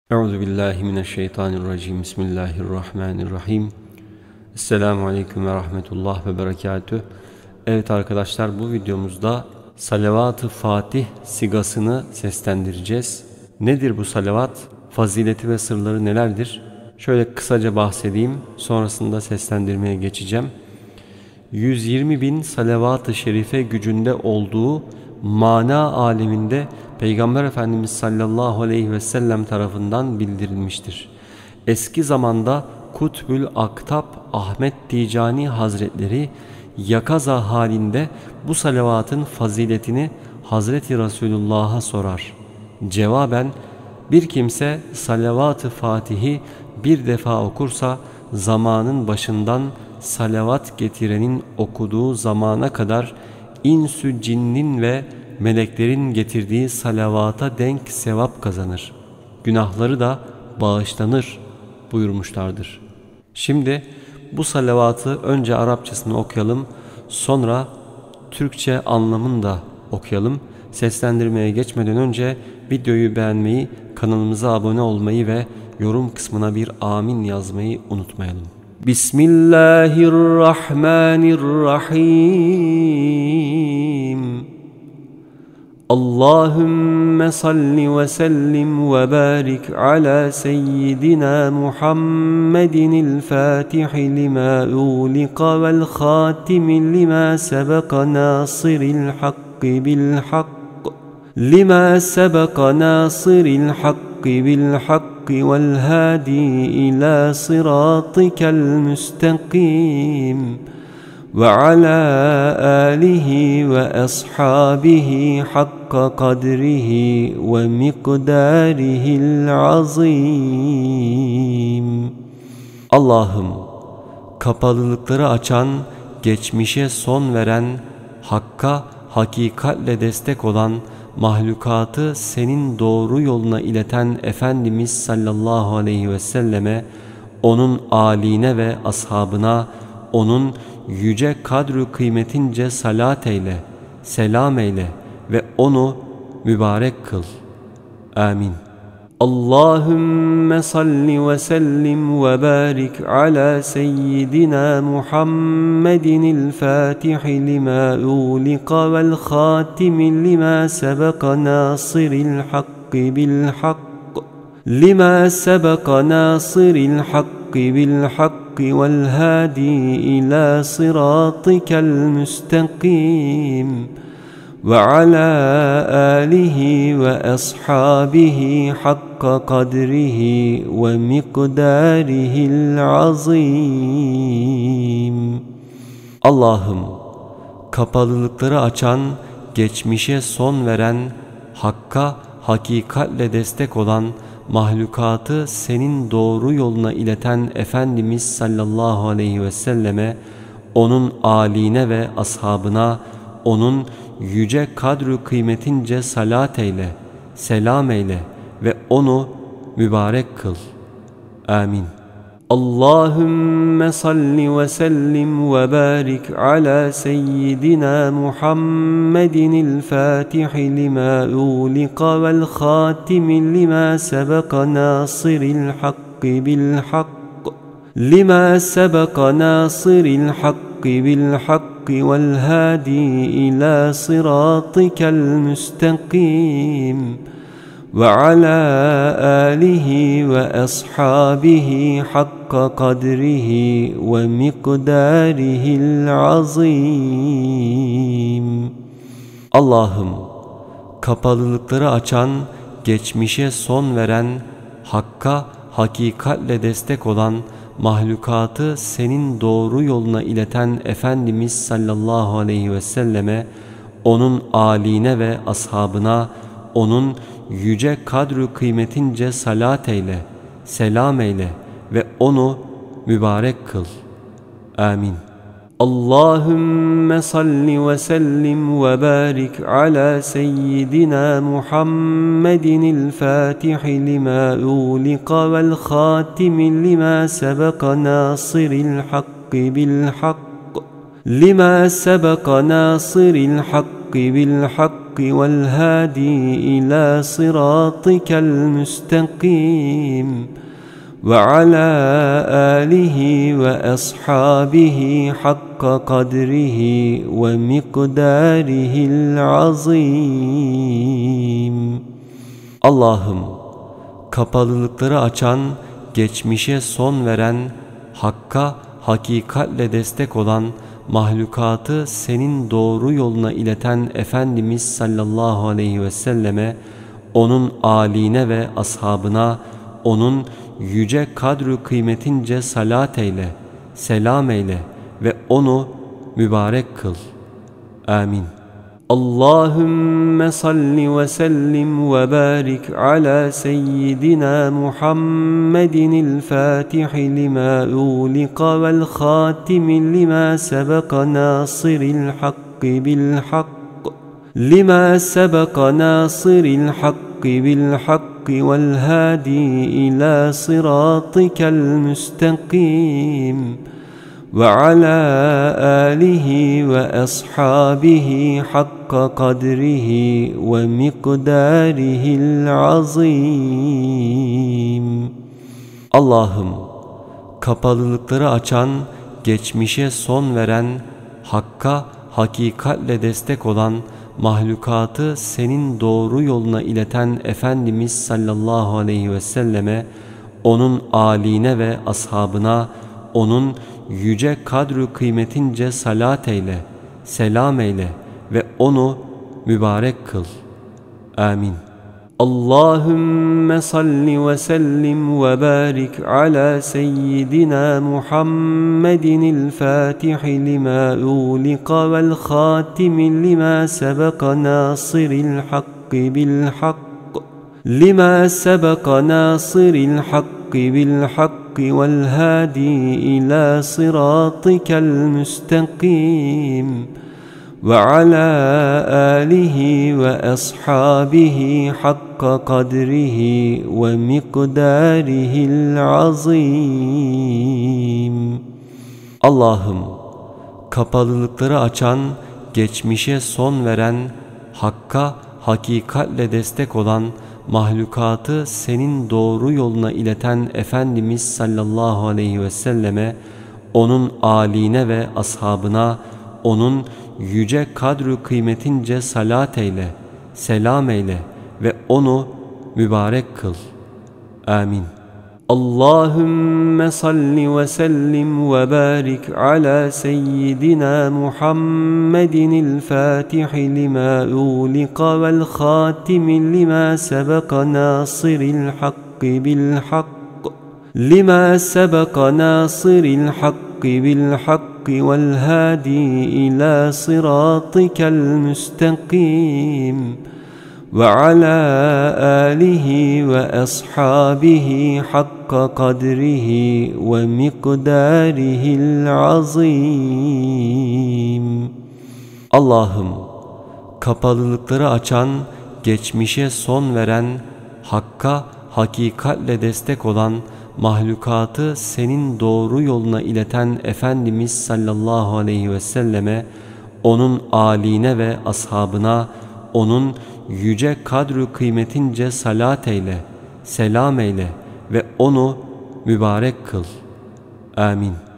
Euzubillahimineşşeytanirracim. Bismillahirrahmanirrahim. Esselamu Aleyküm ve Rahmetullah ve Berekatüh. Evet arkadaşlar, bu videomuzda Salavat-ı Fatih sigasını seslendireceğiz. Nedir bu salavat? Fazileti ve sırları nelerdir? Şöyle kısaca bahsedeyim. Sonrasında seslendirmeye geçeceğim. 120.000 salavat-ı şerife gücünde olduğu mana aleminde Peygamber Efendimiz sallallahu aleyhi ve sellem tarafından bildirilmiştir. Eski zamanda Kutbül Aktab Ahmet Ticani Hazretleri yakaza halinde bu salavatın faziletini Hazreti Resulullah'a sorar. Cevaben, bir kimse salavat-ı Fatih'i bir defa okursa zamanın başından salavat getirenin okuduğu zamana kadar insü cinnin ve meleklerin getirdiği salavata denk sevap kazanır. Günahları da bağışlanır buyurmuşlardır. Şimdi bu salavatı önce Arapçasını okuyalım, sonra Türkçe anlamını da okuyalım. Seslendirmeye geçmeden önce videoyu beğenmeyi, kanalımıza abone olmayı ve yorum kısmına bir amin yazmayı unutmayalım. Bismillahirrahmanirrahim. Allahümme salli ve sellim ve barik ala seyyidina Muhammedinil Fatihi lima uğlika vel khatimi lima sebeka nasiril hakkı bil hak lima sebeka nasiril hakkı bil hak والهادي إلى صراطك المستقيم وعلى آله وأصحابه حق قدره ومقداره العظيم. Allah'ım, kapalılıkları açan, geçmişe son veren, hakka hakikatle destek olan, mahlukatı senin doğru yoluna ileten Efendimiz sallallahu aleyhi ve selleme, onun âline ve ashabına, onun yüce kadru kıymetince salat eyle, selam eyle ve onu mübarek kıl. Amin. Allahümme salli ve sellim ve barik ala seyyidina Muhammedinil Fatihi lima uğlika vel khatimi lima sebeka nasiril hakkı bil hak lima sebeka nasiril hakkı bil hak vel hadi ila siratikel müstakim وعلى آله وأصحابه حق قدره ومقداره العظيم. Allah'ım, kapalılıkları açan, geçmişe son veren, hakka hakikatle destek olan, mahlukatı senin doğru yoluna ileten Efendimiz sallallahu aleyhi ve selleme, onun âline ve ashabına, onun yüce kadru kıymetince salat eyle, selam eyle ve onu mübarek kıl. Amin. Allahümme salli ve sellim ve barik ala seyyidina Muhammedinil Fatihi lima uğlika vel khatimi lima sebeka nasiril hakkı bil hak lima sebeka nasiril hakkı bil hak والهادي إلى صراطك المستقيم وعلى آله وأصحابه حق قدره ومقداره العظيم. Allah'ım, kapalılıkları açan, geçmişe son veren, hakka hakikatle destek olan, mahlukatı senin doğru yoluna ileten Efendimiz sallallahu aleyhi ve selleme, onun âline ve ashabına, onun yüce kadru kıymetince salat eyle, selam eyle ve onu mübarek kıl. Amin. Allahümme salli ve sellim ve barik ala seyyidina Muhammedinil Fatihi lima uğlika vel khatimi lima sebeka nasiril hakkı bil hak lima sebeka nasiril hakkı bil hak والهادي إلى صراطك المستقيم وعلى آله وأصحابه حق قدره ومقداره العظيم. Allah'ım, kapalılıkları açan, geçmişe son veren, hakka hakikatle destek olan, mahlukatı senin doğru yoluna ileten Efendimiz sallallahu aleyhi ve selleme, onun âline ve ashabına, onun yüce kadru kıymetince salat eyle, selam eyle ve onu mübarek kıl. Amin. Allahümme salli ve sellim ve barik ala seyyidina Muhammedinil Fatihi lima uğlika vel khatimi lima sebeqa nasiril hakkı bil hak lima sebeqa nasiril hakkı bil hakkı vel hadi ila siratikel müstakim وعلى آله وأصحابه حق قدره ومقداره العظيم. Allah'ım, kapalılıkları açan, geçmişe son veren, hakka hakikatle destek olan, mahlukatı senin doğru yoluna ileten Efendimiz sallallahu aleyhi ve selleme, onun âline ve ashabına, onun yüce kadru kıymetince salat eyle, selam eyle ve onu mübarek kıl. Amin. Allahümme salli ve sellim ve barik ala seyyidina Muhammedinil Fatihi lima uğlika vel khatimi lima sebeqa nasiril hakkı bil hak lima sebeqa nasiril hakkı bil hak والهادي إلى صراطك المستقيم وعلى آله وأصحابه حق قدره ومقداره العظيم. Allah'ım, kapalılıkları açan, geçmişe son veren, hakka hakikatle destek olan, mahlukatı senin doğru yoluna ileten Efendimiz sallallahu aleyhi ve selleme, onun âline ve ashabına, onun yüce kadru kıymetince salat eyle, selam eyle ve onu mübarek kıl. Amin. Allahümme salli ve sellim ve barik ala seyyidina Muhammedinil Fatihi lima uğlika vel khatimi lima sebeqa nasiril hakkı bil hak lima sebeqa nasiril hakkı bil hak vel hadi ila siratikel müstakim وعلى آله وأصحابه حق قدره ومقداره العظيم. Allah'ım, kapalılıkları açan, geçmişe son veren, hakka hakikatle destek olan, mahlukatı senin doğru yoluna ileten Efendimiz sallallahu aleyhi ve selleme, onun âline ve ashabına, onun yüce kadru kıymetince salat eyle, selam eyle ve onu mübarek kıl. Amin.